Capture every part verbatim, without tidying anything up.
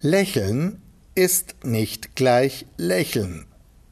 Lächeln ist nicht gleich Lächeln.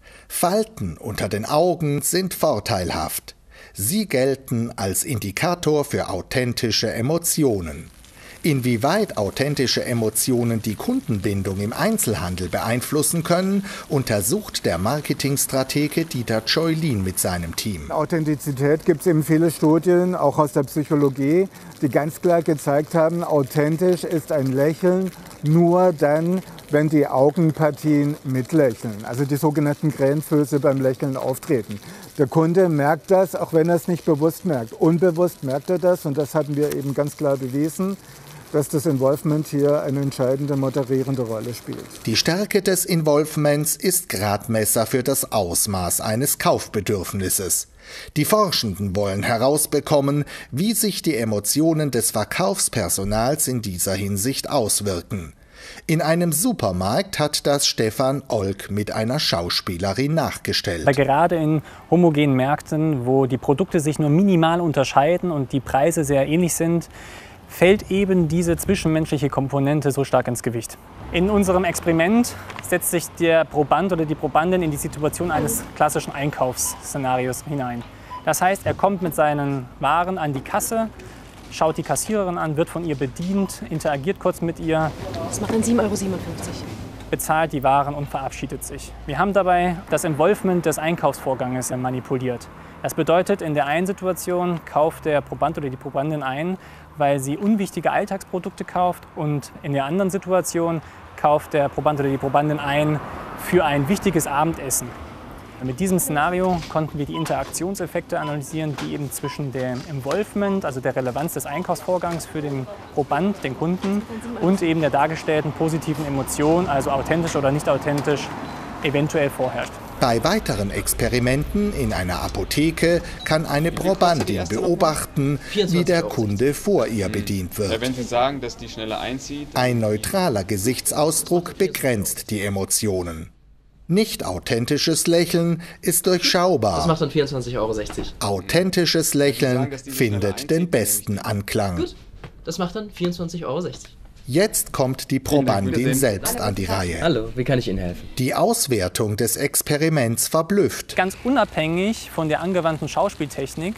Falten unter den Augen sind vorteilhaft. Sie gelten als Indikator für authentische Emotionen. Inwieweit authentische Emotionen die Kundenbindung im Einzelhandel beeinflussen können, untersucht der Marketingstratege Dieter Scheulin mit seinem Team. Authentizität gibt es eben viele Studien, auch aus der Psychologie, die ganz klar gezeigt haben, authentisch ist ein Lächeln nur dann, wenn die Augenpartien mitlächeln, also die sogenannten Krähenfüße beim Lächeln auftreten. Der Kunde merkt das, auch wenn er es nicht bewusst merkt. Unbewusst merkt er das und das haben wir eben ganz klar bewiesen, dass das Involvement hier eine entscheidende moderierende Rolle spielt. Die Stärke des Involvements ist Gradmesser für das Ausmaß eines Kaufbedürfnisses. Die Forschenden wollen herausbekommen, wie sich die Emotionen des Verkaufspersonals in dieser Hinsicht auswirken. In einem Supermarkt hat das Stefan Olk mit einer Schauspielerin nachgestellt. Weil gerade in homogenen Märkten, wo die Produkte sich nur minimal unterscheiden und die Preise sehr ähnlich sind, fällt eben diese zwischenmenschliche Komponente so stark ins Gewicht. In unserem Experiment setzt sich der Proband oder die Probandin in die Situation eines klassischen Einkaufsszenarios hinein. Das heißt, er kommt mit seinen Waren an die Kasse, schaut die Kassiererin an, wird von ihr bedient, interagiert kurz mit ihr. Das macht dann sieben Euro siebenundfünfzig. Bezahlt die Waren und verabschiedet sich. Wir haben dabei das Involvement des Einkaufsvorganges manipuliert. Das bedeutet, in der einen Situation kauft der Proband oder die Probandin ein, weil sie unwichtige Alltagsprodukte kauft, und in der anderen Situation kauft der Proband oder die Probandin ein für ein wichtiges Abendessen. Mit diesem Szenario konnten wir die Interaktionseffekte analysieren, die eben zwischen dem Involvement, also der Relevanz des Einkaufsvorgangs für den Proband, den Kunden, und eben der dargestellten positiven Emotion, also authentisch oder nicht authentisch, eventuell vorherrscht. Bei weiteren Experimenten in einer Apotheke kann eine Probandin beobachten, wie der Kunde vor ihr bedient wird. Wenn Sie sagen, dass die schneller einzieht. Ein neutraler Gesichtsausdruck begrenzt die Emotionen. Nicht authentisches Lächeln ist durchschaubar. Das macht dann vierundzwanzig Euro sechzig. Authentisches Lächeln findet den besten Anklang. Gut, das macht dann vierundzwanzig Euro sechzig. Jetzt kommt die Probandin selbst an die Reihe. Hallo, wie kann ich Ihnen helfen? Die Auswertung des Experiments verblüfft. Ganz unabhängig von der angewandten Schauspieltechnik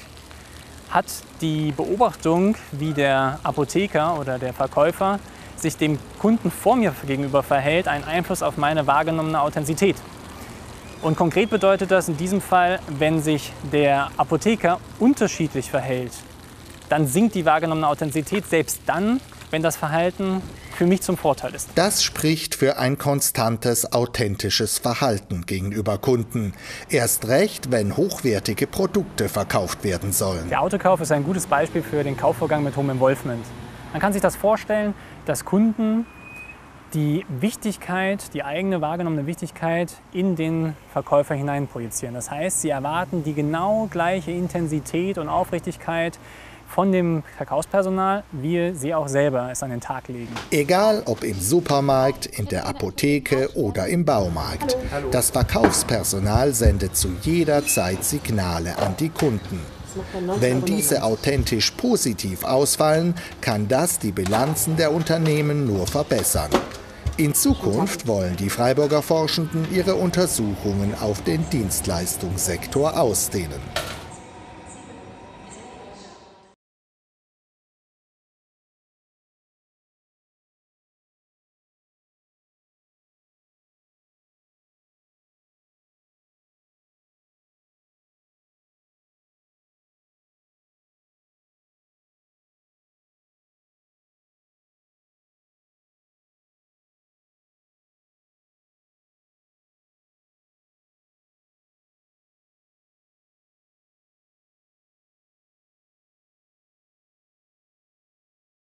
hat die Beobachtung, wie der Apotheker oder der Verkäufer sich dem Kunden vor mir gegenüber verhält, einen Einfluss auf meine wahrgenommene Authentizität. Und konkret bedeutet das in diesem Fall, wenn sich der Apotheker unterschiedlich verhält, dann sinkt die wahrgenommene Authentizität selbst dann, wenn das Verhalten für mich zum Vorteil ist. Das spricht für ein konstantes, authentisches Verhalten gegenüber Kunden. Erst recht, wenn hochwertige Produkte verkauft werden sollen. Der Autokauf ist ein gutes Beispiel für den Kaufvorgang mit hohem Involvement. Man kann sich das vorstellen, dass Kunden die Wichtigkeit, die eigene wahrgenommene Wichtigkeit in den Verkäufer hinein projizieren. Das heißt, sie erwarten die genau gleiche Intensität und Aufrichtigkeit von dem Verkaufspersonal, wie sie auch selber es an den Tag legen. Egal ob im Supermarkt, in der Apotheke oder im Baumarkt. Das Verkaufspersonal sendet zu jeder Zeit Signale an die Kunden. Wenn diese authentisch positiv ausfallen, kann das die Bilanzen der Unternehmen nur verbessern. In Zukunft wollen die Freiburger Forschenden ihre Untersuchungen auf den Dienstleistungssektor ausdehnen.